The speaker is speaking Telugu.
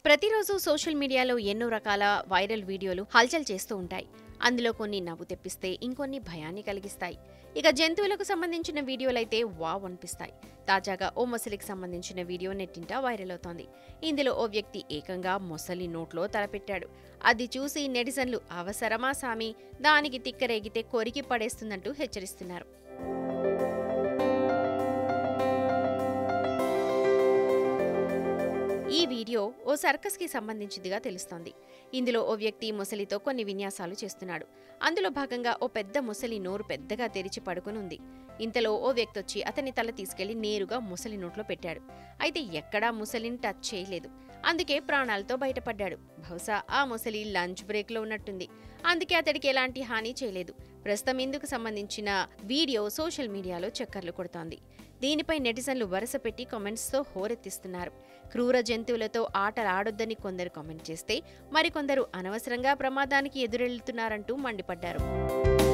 ప్రతిరోజు సోషల్ మీడియాలో ఎన్నో రకాల వైరల్ వీడియోలు హల్చల్ చేస్తూ ఉంటాయి. అందులో కొన్ని నవ్వు తెప్పిస్తే ఇంకొన్ని భయాన్ని కలిగిస్తాయి. ఇక జంతువులకు సంబంధించిన వీడియోలైతే వావ్ అనిపిస్తాయి. తాజాగా ఓ మొసలికి సంబంధించిన వీడియో నెట్టింట వైరల్ అవుతోంది. ఇందులో ఓ వ్యక్తి ఏకంగా మొసలి నోట్లో తలపెట్టాడు. అది చూసి నెటిజన్లు అవసరమా సామి, దానికి తిక్కరేగితే కొరికి పడేస్తుందంటూ హెచ్చరిస్తున్నారు. ఈ వీడియో ఓ సర్కస్కి సంబంధించిందిగా తెలుస్తోంది. ఇందులో ఓ వ్యక్తి మొసలితో కొన్ని విన్యాసాలు చేస్తున్నాడు. అందులో భాగంగా ఓ పెద్ద మొసలి నోరు పెద్దగా తెరిచి పడుకుని ఉంది. ఇంతలో ఓ వ్యక్తి వచ్చి అతని తల తీసుకెళ్లి నేరుగా మొసలి నోట్లో పెట్టాడు. అయితే ఎక్కడా మొసలిని టచ్ చేయలేదు. అందుకే ప్రాణాలతో బయటపడ్డాడు. బహుశా ఆ మొసలి లంచ్ బ్రేక్లో ఉన్నట్టుంది. అందుకే అతడికి ఎలాంటి హాని చేయలేదు. ప్రస్తుతం ఇందుకు సంబంధించిన వీడియో సోషల్ మీడియాలో చక్కర్లు కొడుతోంది. దీనిపై నెటిజన్లు వరుస పెట్టి కామెంట్స్తో హోరెత్తిస్తున్నారు. క్రూర జంతువులతో ఆటలు ఆడొద్దని కొందరు కామెంట్ చేస్తే మరికొందరు అనవసరంగా ప్రమాదానికి ఎదురెళ్తున్నారంటూ మండిపడ్డారు.